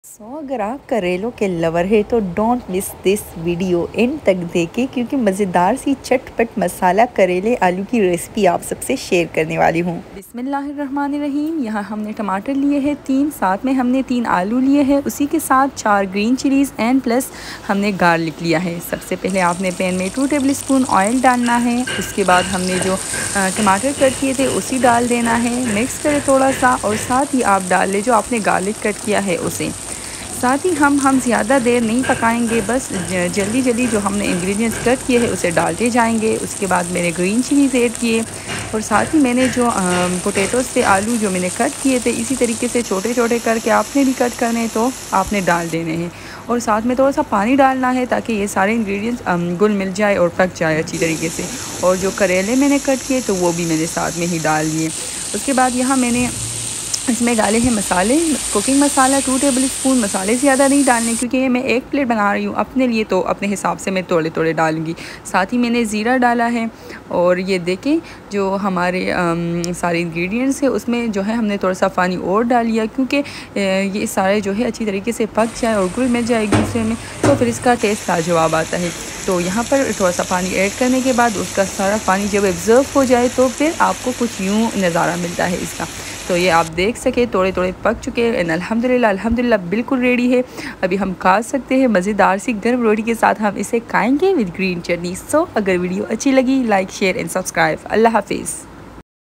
अगर आप करेलों के लवर है तो don't miss this video end तक देखें, क्योंकि मज़ेदार सी चटपट मसाला करेले आलू की रेसिपी आप सबसे शेयर करने वाली हूँ। बिस्मिल्लाहिर्रहमानिर्रहीम। यहाँ हमने टमाटर लिए हैं 3, साथ में हमने 3 आलू लिए हैं, उसी के साथ 4 ग्रीन चिलीज़ एंड प्लस हमने गार्लिक लिया है। सबसे पहले आपने पैन में 2 टेबल स्पून ऑयल डालना है। उसके बाद हमने जो टमाटर कट किए थे उसी डाल देना है, मिक्स करें थोड़ा सा, और साथ ही आप डाल लें जो आपने गार्लिक कट किया है उसे। साथ ही हम ज़्यादा देर नहीं पकाएंगे, बस जल्दी जल्दी जो हमने इंग्रेडिएंट्स कट किए हैं उसे डालते जाएंगे। उसके बाद मैंने ग्रीन चिलीज़ ऐड किए, और साथ ही मैंने जो पोटैटोज़ से आलू जो मैंने कट किए थे इसी तरीके से छोटे छोटे करके आपने भी कट करने तो आपने डाल देने हैं। और साथ में थोड़ा सा पानी डालना है ताकि ये सारे इंग्रेडिएंट्स घुल मिल जाए और पक जाए अच्छी तरीके से। और जो करेले मैंने कट किए तो वो भी मैंने साथ में ही डाल दिए। उसके बाद यहाँ मैंने इसमें डाले हैं मसाले, कुकिंग मसाला 2 टेबल स्पून। मसाले ज़्यादा नहीं डालने क्योंकि ये मैं एक प्लेट बना रही हूँ अपने लिए, तो अपने हिसाब से मैं थोड़े थोड़े डालूँगी। साथ ही मैंने ज़ीरा डाला है। और ये देखें जो हमारे सारे इंग्रेडिएंट्स हैं उसमें जो है हमने थोड़ा सा पानी और डाल लिया, क्योंकि ये सारे जो है अच्छी तरीके से पक जाए और घुल मिल जाए एक दूसरे में, तो फिर इसका टेस्ट लाजवाब आता है। तो यहाँ पर थोड़ा सा पानी ऐड करने के बाद उसका सारा पानी जब एब्जर्व हो जाए तो फिर आपको कुछ यूँ नज़ारा मिलता है इसका। तो ये आप देख सके थोड़े थोड़े पक चुके हैं। अल्हम्दुलिल्लाह बिल्कुल रेडी है। अभी हम खा सकते हैं मज़ेदार सी गर्म रोटी के साथ। हम इसे खाएंगे विद ग्रीन चटनी। सो अगर वीडियो अच्छी लगी लाइक शेयर एंड सब्सक्राइब। अल्लाह हाफिज़।